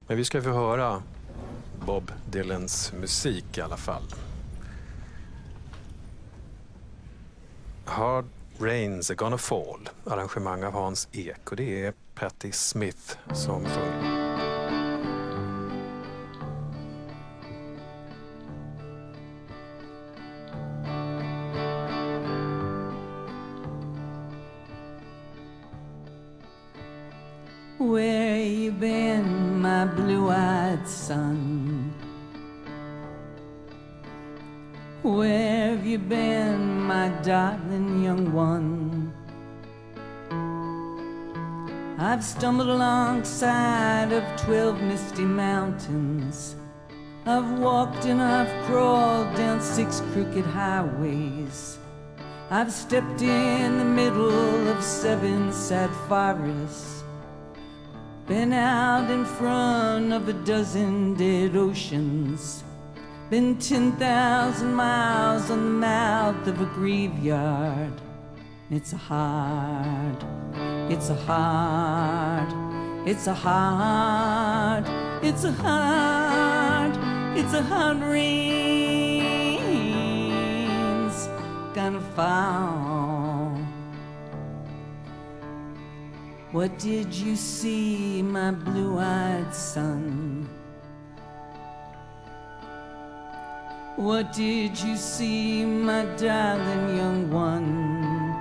Men vi ska få höra Bob Dylans musik i alla fall. Hard Rains Are Gonna Fall, arrangemang av Hans Ek, och det är Patti Smith som sjunger. Where you been, my blue-eyed son? Where have you been, my darling young one? I've stumbled alongside of 12 misty mountains. I've walked and I've crawled down 6 crooked highways. I've stepped in the middle of 7 sad forests. Been out in front of a 12 dead oceans. Been 10,000 miles on the mouth of a graveyard. It's a hard, it's a hard, it's a hard, it's a hard, it's a hard rain's gonna fall. What did you see, my blue-eyed son? What did you see, my darling young one?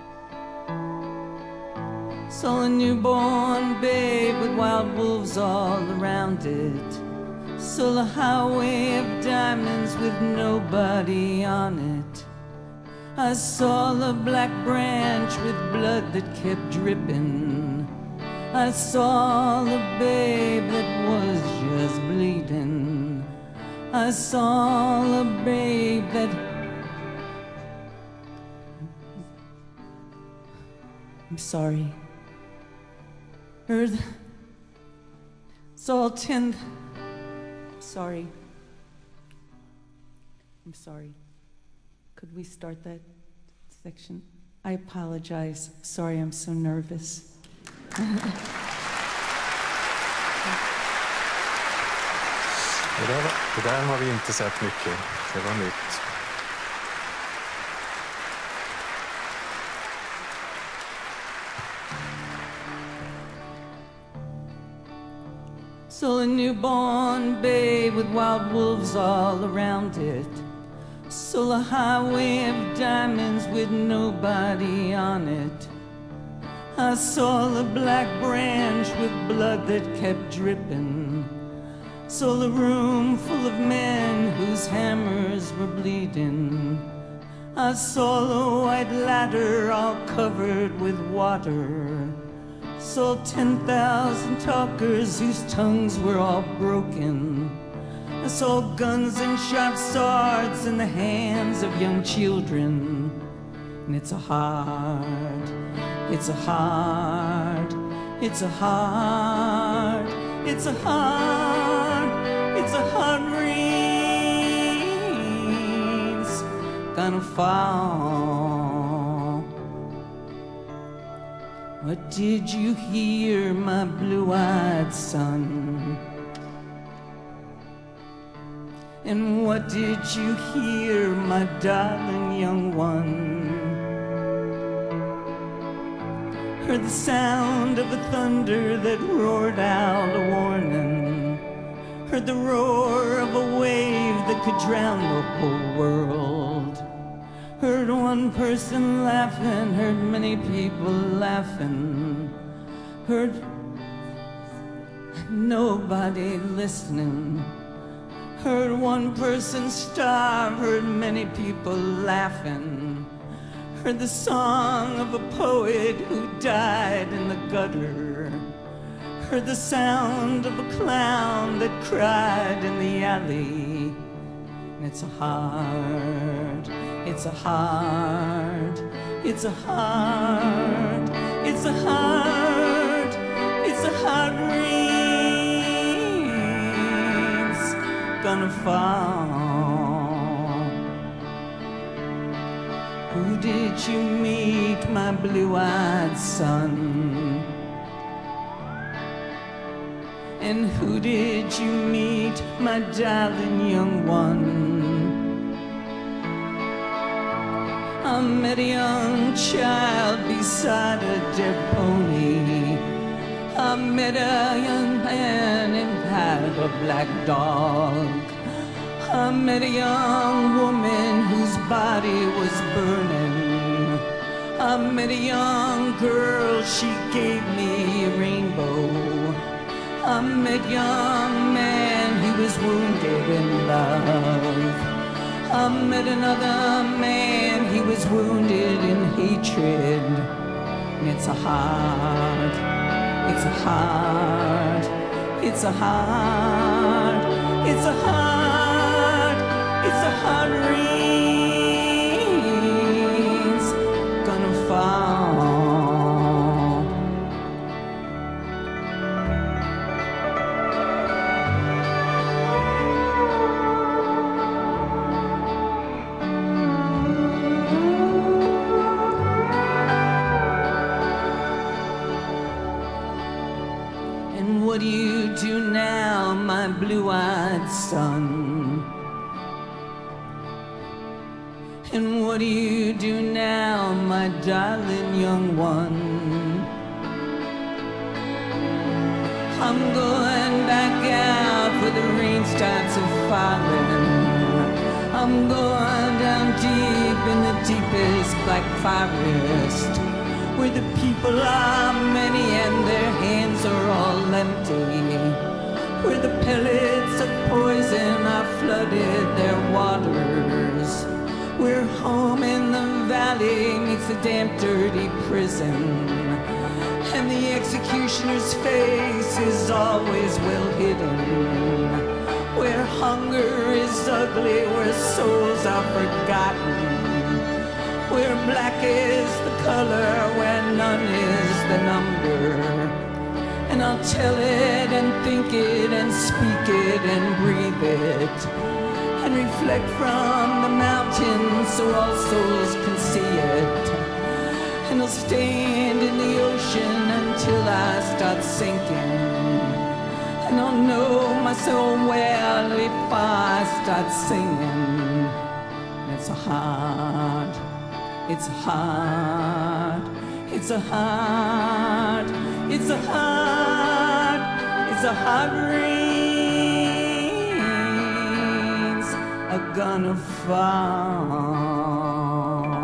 Saw a newborn babe with wild wolves all around it. Saw a highway of diamonds with nobody on it. I saw a black branch with blood that kept dripping. I saw a babe that was just bleeding. I saw a babe that... I'm sorry. Earth... Saw 10... Sorry. I'm sorry. Could we start that section? I apologize. Sorry, I'm so nervous. Det där har vi inte sett mycket. Det var nytt. Saw a newborn babe with wild wolves all around it. Saw a highway of diamonds with nobody on it. I saw a black branch with blood that kept dripping. Saw a room full of men whose hammers were bleeding. I saw a white ladder all covered with water. Saw 10,000 talkers whose tongues were all broken. I saw guns and sharp swords in the hands of young children. And it's a hard, it's a hard, it's a hard, it's a hard, it's a hard rain's gonna fall. What did you hear, my blue-eyed son? And what did you hear, my darling young one? Heard the sound of a thunder that roared out a warning. Heard the roar of a wave that could drown the whole world. Heard one person laughing, heard many people laughing. Heard nobody listening. Heard one person starve, heard many people laughing. Heard the song of a poet who died in the gutter. Heard the sound of a clown that cried in the alley. And it's a hard, it's a hard, it's a hard, it's a hard, it's a hard rain's gonna fall. Who did you meet, my blue-eyed son? And who did you meet, my darling young one? I met a young child beside a dead pony. I met a young man and had a black dog. I met a young woman whose body was burning. I met a young girl, she gave me a rainbow. I met a young man, he was wounded in love. I met another man, he was wounded in hatred. And it's a heart, it's a heart, it's a heart, it's a heart, it's a heart rain's gonna fall. What do you do now, my blue-eyed son? And what do you do now, my darling young one? I'm going back out where the rain starts falling. I'm going down deep in the deepest black forest, where the people are many and their hands are all empty, where the pellets of poison have flooded their waters, where home in the valley meets the damp, dirty prison, and the executioner's face is always well hidden, where hunger is ugly, where souls are forgotten, where black is the color, where none is the number. And I'll tell it and think it and speak it and breathe it, and reflect from the mountains so all souls can see it. And I'll stand in the ocean until I start sinking, and I'll know my soul well if I start singing. It's a heart, it's a heart, it's a heart, it's a heart, it's a heart rain's are gonna fall.